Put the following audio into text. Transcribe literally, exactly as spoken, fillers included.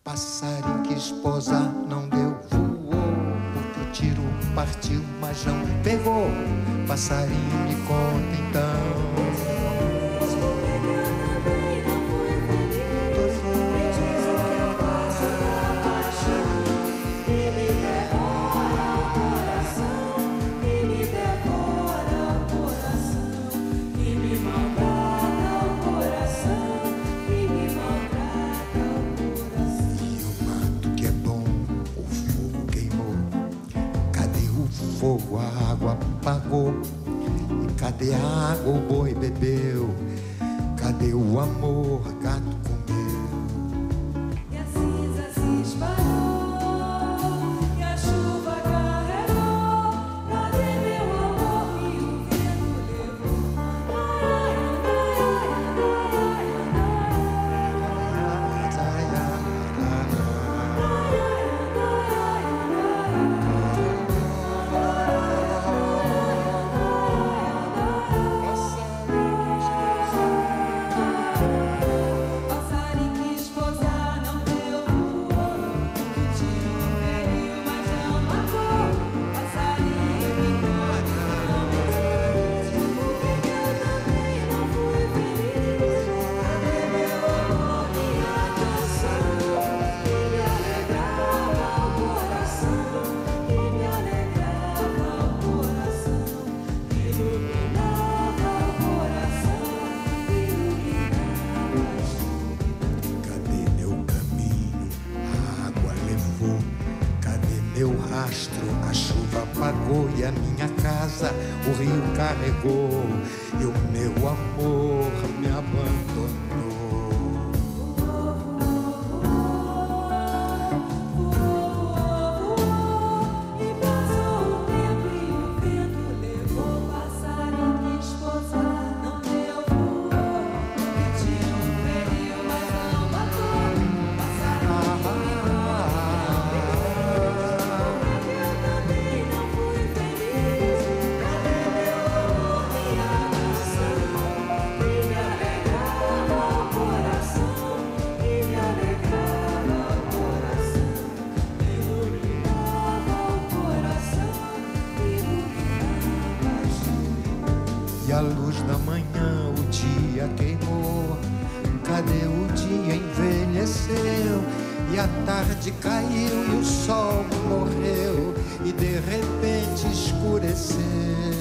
Passarim que esposa não deu, voou. Outro tiro partiu, mas não pegou. Passarinho, me conta então. Fogo, a água apagou. E cadê a água? O boi bebeu. Cadê o amor? Gato comeu. E a cinza se espalhou, e a chuva carregou. Cadê meu amor? E o vento levou. Ai, a chuva apagou e a minha casa o rio carregou. E o meu amor me abandonou. e passou o tempo e o vento levou. Passarinho que esposa não deu voou. E tinha um feriu, mas não matou. Passarinho e a luz da manhã o dia queimou. Cadê o dia? Envelheceu. E a tarde caiu e o sol morreu. E de repente escureceu.